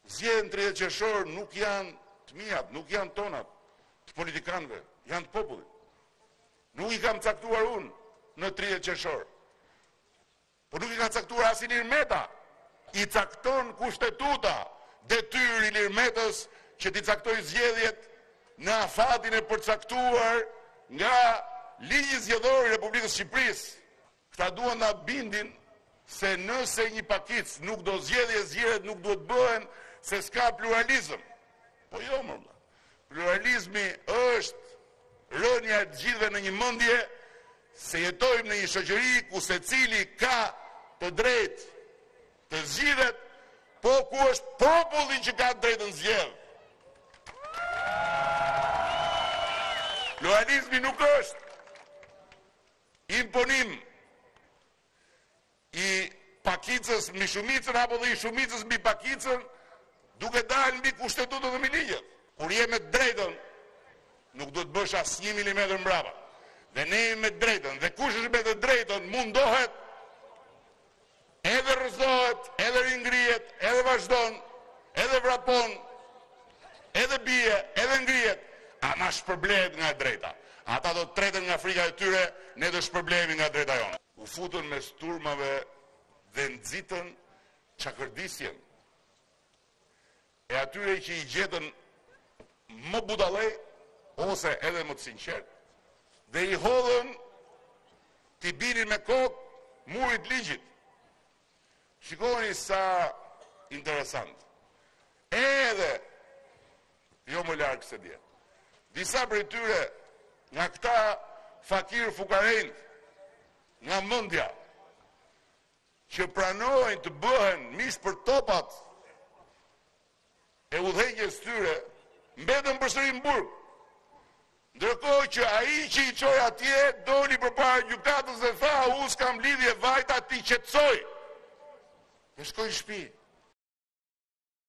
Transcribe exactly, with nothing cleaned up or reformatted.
zgjedhjen tridhjetë qershor nuk janë të mijat, nuk janë tonat të politikanëve, janë të popullit. Nuk i kam caktuar unë në tridhjetë qershor. Po nuk i ka caktuar as Ilir Meta. I cakton kushtetuta detyrë Ilir Metës që t'i caktoj zgjedhjet në afatin e përcaktuar nga ligji zgjedhor i Republikës Shqipërisë. Këta duan na bindin se nëse një pakic nuk do zgjedhje, zgjedhjet nuk duhet bëhen se s'ka pluralizëm. Po jo, më. Pluralizmi është rënja e të gjithëve në një mendje se jetojmë në një shoqëri ku secili ka të drejtë të zgjidhet, po ku është populli që ka të drejtën zgjedh. Pluralizmi nuk është imponim i pakicës mbi shumicën apo dhe i shumicës mbi pakicën, duke dalë mbi kushtetutën dhe mbi ligjet. Kur je me të drejtën, nuk do të bësh as një milimetër mbrapa. Dhe ne jemi me të drejtën, dhe kush është me të drejtën mundohet, edhe rrëzohet, edhe ringrihet, edhe vazhdon, edhe vrapon, edhe bie, edhe ngrihet, ama shpërblehet nga e drejta. Ata do të treten nga frika e tyre, ne do shpërblehemi nga drejta jonë. U futën me turmave dhe nxitën çakërdisjen e atyre që i gjetën më budallej ose edhe më të sinqert, dhe i hodhën t'i binin me kokë murit ligjit. Shikoni sa interesant. Edhe, jo më largë se dje, disa prej tyre nga këta fakir fukarejnë, nga mendja, që pranojnë të bëhen mish për topat e udhëheqjes tyre, mbetën përsëri në burg. Ndërkohë që ai që i çoi atje doli përpara gjykatës dhe tha, u s'kam lidhje vajta, ti qetësoj. E shkoi në shtëpi.